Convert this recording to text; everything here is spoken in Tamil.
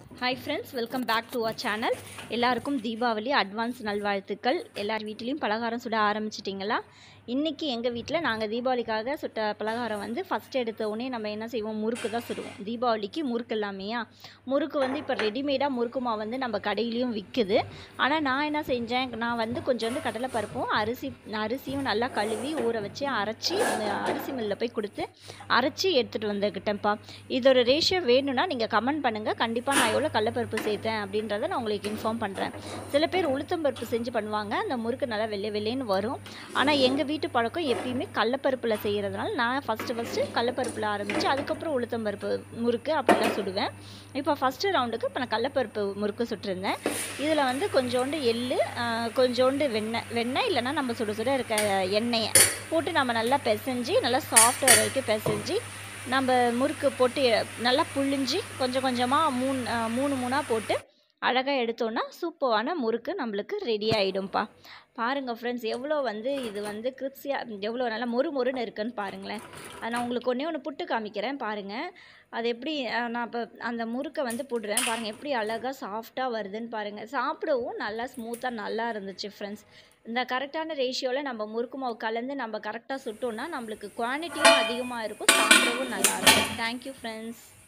Hi friends, welcome back to our channel. எல்லாருக்கும் தீபாவளி அட்வான்ஸ் நல்வாழ்த்துக்கள். எல்லார் வீட்லயும் பலகாரம் சுட ஆரம்பிச்சிட்டிங்களா? இன்னைக்கு எங்க வீட்ல நாங்க தீபாவளிக்காக சுட்ட பலகாரம் வந்து ஃபர்ஸ்ட் எடுத்த உடனே நம்ம என்ன செய்வோம், முறுக்கு தான் சுடுவோம். தீபாவளிக்கு முறுக்கு இல்லாமையா முறுக்கு வந்து இப்போ ரெடிமேடாக முறுக்கு மாவு வந்து நம்ம கடையிலையும் விற்குது. ஆனால் நான் என்ன செஞ்சேன், நான் வந்து கொஞ்சோண்டு கடலைப்பருப்பும் அரிசியும் நல்லா கழுவி ஊற வச்சு அரைச்சி அரிசி மில்லில் போய் கொடுத்து அரைச்சி எடுத்துகிட்டு வந்துக்கிட்டேன்ப்பா. இதோட ரேஷியோ வேணும்னா நீங்கள் கமெண்ட் பண்ணுங்கள். கண்டிப்பாக நான் எவ்வளோ கடலைப்பருப்பு சேர்த்தேன் அப்படின்றத நான் உங்களுக்கு இன்ஃபார்ம் பண்ணுறேன். சில பேர் உளுத்தம்பருப்பு செஞ்சு பண்ணுவாங்க, அந்த முறுக்கு நல்லா வெள்ளைன்னு வரும். ஆனால் எங்கள் வீட்டு பழக்கம் எப்பயுமே கடலைப்பருப்பில் செய்கிறதுனால நான் ஃபஸ்ட்டு கடலைப்பருப்பில் ஆரம்பித்து அதுக்கப்புறம் உளுத்தம்பருப்பு முறுக்கு அப்படிலாம் சுடுவேன். இப்போ ஃபஸ்ட்டு ரவுண்டுக்கு இப்போ நான் கடலைப்பருப்பு முறுக்கு சுட்டிருந்தேன். இதில் வந்து கொஞ்சோண்டு எள்ளு, கொஞ்சோண்டு வெண்ணெய் இல்லைன்னா நம்ம சுட இருக்க எண்ணெயை போட்டு நம்ம நல்லா பிசைஞ்சு நல்லா சாஃப்ட் வரைக்கும் பிசைஞ்சு நம்ம முறுக்கு போட்டு நல்லா புழிஞ்சு கொஞ்சம் கொஞ்சமாக மூணாக போட்டு அழகாக எடுத்தோன்னா சூப்பரான முறுக்கு நம்மளுக்கு ரெடி ஆகிடும்ப்பா. பாருங்கள் ஃப்ரெண்ட்ஸ், எவ்வளோ வந்து இது வந்து கிரிப்ஸியாக எவ்வளோ நல்லா மொறுன்னு இருக்குன்னு பாருங்களேன். அது நான் உங்களுக்கு ஒன்று புட்டு காமிக்கிறேன் பாருங்கள். அது எப்படி நான் இப்போ அந்த முறுக்கை வந்து போடுறேன் பாருங்கள், எப்படி அழகாக சாஃப்டாக வருதுன்னு பாருங்கள். சாப்பிடவும் நல்லா ஸ்மூத்தாக நல்லா இருந்துச்சு ஃப்ரெண்ட்ஸ். இந்த கரெக்டான ரேஷியோவில் நம்ம முறுக்கு மாவு கலந்து நம்ம கரெக்டாக சுட்டோன்னா நம்மளுக்கு குவான்டிட்டியும் அதிகமாக இருக்கும், சாப்பிடவும் நல்லாயிருக்கும். Thank you friends.